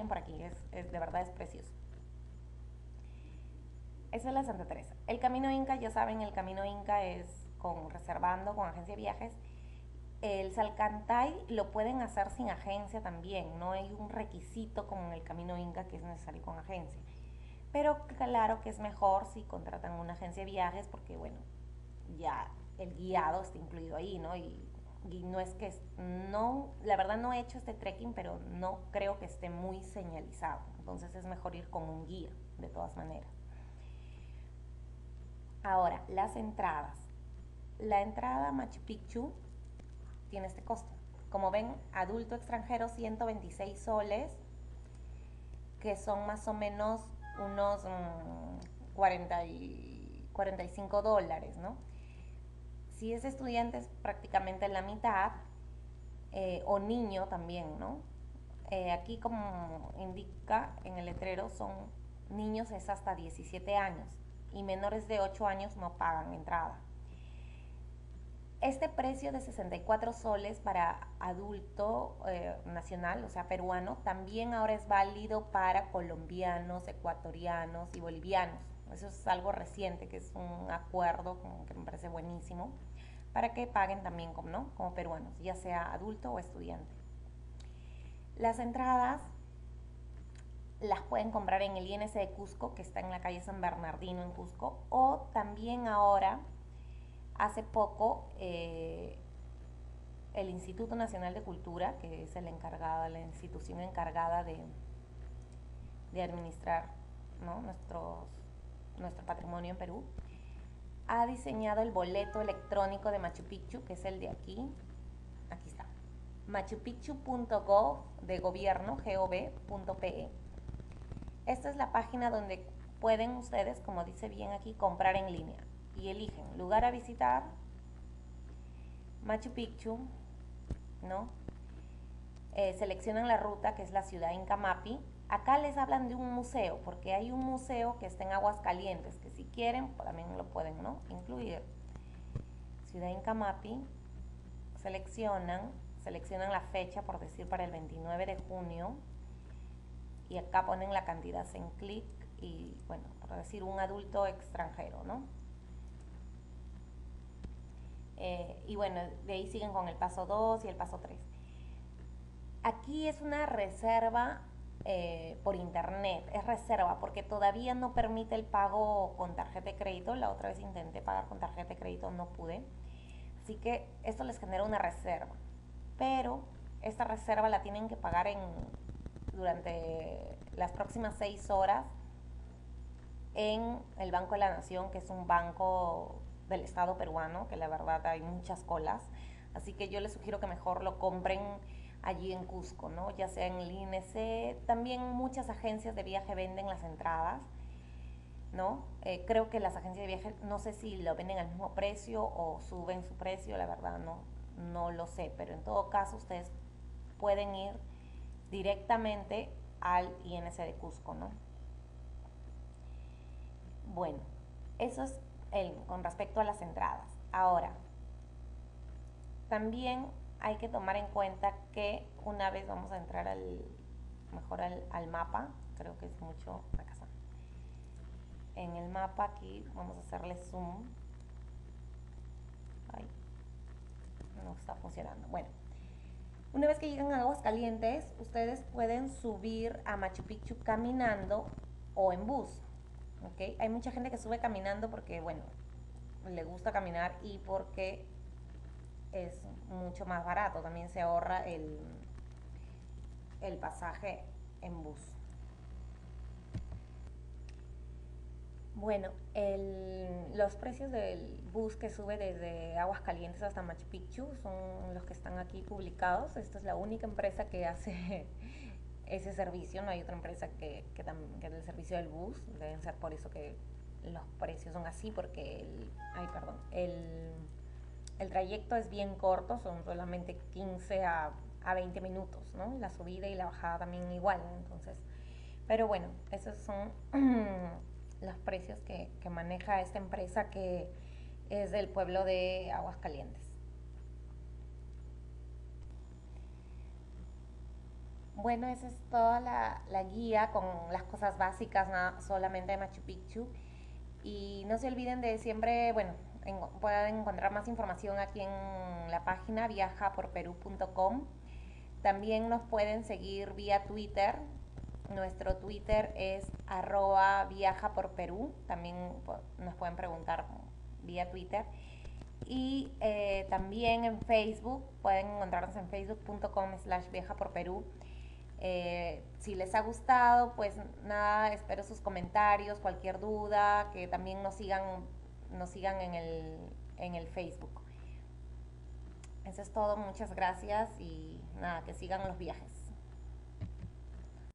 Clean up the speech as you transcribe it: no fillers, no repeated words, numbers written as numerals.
por aquí, de verdad es precioso. Esa es la Santa Teresa. El Camino Inca, ya saben, el Camino Inca es reservando con agencia de viajes. El Salcantay lo pueden hacer sin agencia también, no hay un requisito como en el Camino Inca que es necesario con agencia. Pero claro que es mejor si contratan una agencia de viajes porque, bueno, ya el guiado está incluido ahí, ¿no? Y no es que, no, la verdad no he hecho este trekking, pero no creo que esté muy señalizado. Entonces es mejor ir con un guía, de todas maneras. Ahora, las entradas. La entrada a Machu Picchu tiene este costo. Como ven, adulto extranjero 126 soles, que son más o menos unos 45 dólares, ¿no? Si es estudiante es prácticamente la mitad, o niño también, ¿no? Aquí como indica en el letrero son niños es hasta 17 años y menores de 8 años no pagan entrada. Este precio de 64 soles para adulto nacional, o sea, peruano, también ahora es válido para colombianos, ecuatorianos y bolivianos. Eso es algo reciente, que es un acuerdo que me parece buenísimo, para que paguen también como, ¿no? Como peruanos, ya sea adulto o estudiante. Las entradas las pueden comprar en el INS de Cusco, que está en la calle San Bernardino en Cusco, o también ahora, hace poco, el Instituto Nacional de Cultura, que es la institución encargada de administrar, ¿no? Nuestro patrimonio en Perú, ha diseñado el boleto electrónico de Machu Picchu, que es el de aquí está, machupicchu.gov de gobierno, gov.pe. Esta es la página donde pueden ustedes, como dice bien aquí, comprar en línea y eligen lugar a visitar, Machu Picchu, ¿no? Seleccionan la ruta, que es la ciudad Inca Mapi. Acá les hablan de un museo, porque hay un museo que está en Aguascalientes, que si quieren también lo pueden, ¿no? Incluir. Ciudad Inca Mapi, seleccionan la fecha, por decir, para el 29 de junio, y acá ponen la cantidad en clic y, bueno, por decir, un adulto extranjero, ¿no? Y bueno, de ahí siguen con el paso 2 y el paso 3. Aquí es una reserva por internet, es reserva porque todavía no permite el pago con tarjeta de crédito. La otra vez intenté pagar con tarjeta de crédito, no pude. Así que esto les genera una reserva. Pero esta reserva la tienen que pagar durante las próximas 6 horas en el Banco de la Nación, que es un banco del Estado peruano, que la verdad hay muchas colas. Así que yo les sugiero que mejor lo compren allí en Cusco, ¿no? Ya sea en el INC, también muchas agencias de viaje venden las entradas, ¿no? Creo que las agencias de viaje, no sé si lo venden al mismo precio o suben su precio, la verdad no lo sé, pero en todo caso ustedes pueden ir directamente al INC de Cusco, ¿no? Bueno, eso es con respecto a las entradas. Ahora, también hay que tomar en cuenta que una vez vamos a entrar mejor al mapa, creo que es mucho, acá está. En el mapa aquí vamos a hacerle zoom. Ay, no está funcionando. Bueno, una vez que llegan a Aguascalientes, ustedes pueden subir a Machu Picchu caminando o en bus. ¿Okay? Hay mucha gente que sube caminando porque, bueno, le gusta caminar y porque es mucho más barato. También se ahorra el pasaje en bus. Bueno, los precios del bus que sube desde Aguascalientes hasta Machu Picchu son los que están aquí publicados. Esta es la única empresa que hace ese servicio. No hay otra empresa que dé el servicio del bus. Deben ser por eso que los precios son así, porque el trayecto es bien corto, son solamente 15 a 20 minutos, ¿no? La subida y la bajada también igual, ¿no? Entonces, pero bueno, esos son los precios que maneja esta empresa, que es del pueblo de Aguascalientes. Bueno, esa es toda la guía con las cosas básicas, solamente de Machu Picchu. Y no se olviden de siempre, bueno, pueden encontrar más información aquí en la página viajaporperu.com. También nos pueden seguir vía Twitter. Nuestro Twitter es @viajaporperú. También nos pueden preguntar vía Twitter. Y también en Facebook, pueden encontrarnos en facebook.com/viajaporperú. Si les ha gustado, pues nada, espero sus comentarios, cualquier duda, que también nos sigan en el Facebook. Eso es todo, muchas gracias y nada, que sigan los viajes.